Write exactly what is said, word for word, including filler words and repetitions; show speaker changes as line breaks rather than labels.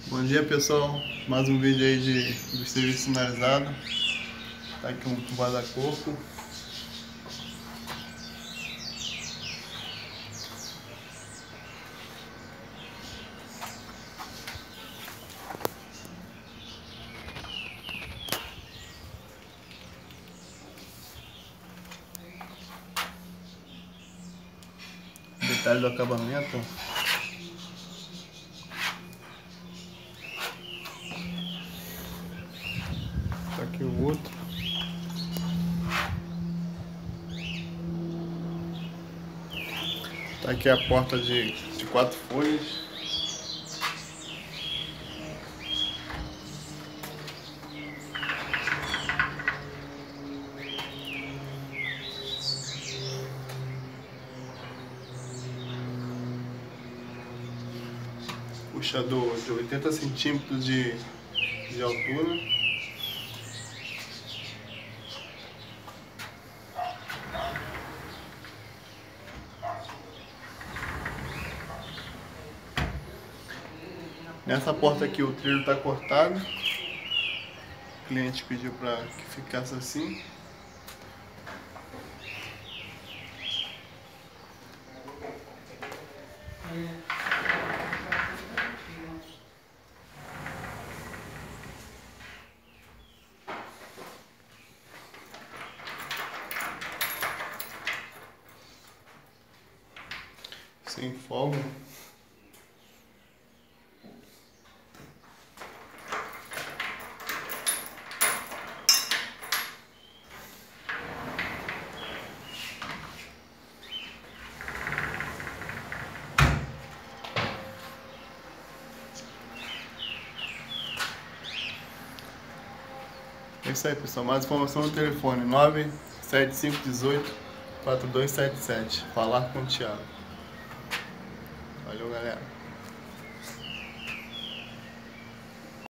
Bom dia, pessoal, mais um vídeo aí de, do serviço sinalizado. Tá aqui um guarda-corpo. Detalhe do acabamento. Tá aqui o outro. Tá aqui a porta de, de quatro folhas. Puxador de oitenta centímetros de, de altura. Nessa porta aqui o trilho está cortado. O cliente pediu para que ficasse assim. Sem folga. É isso aí, pessoal. Mais informação no telefone nove sete cinco um oito, quatro dois sete sete. Falar com o Thiago. Valeu, galera.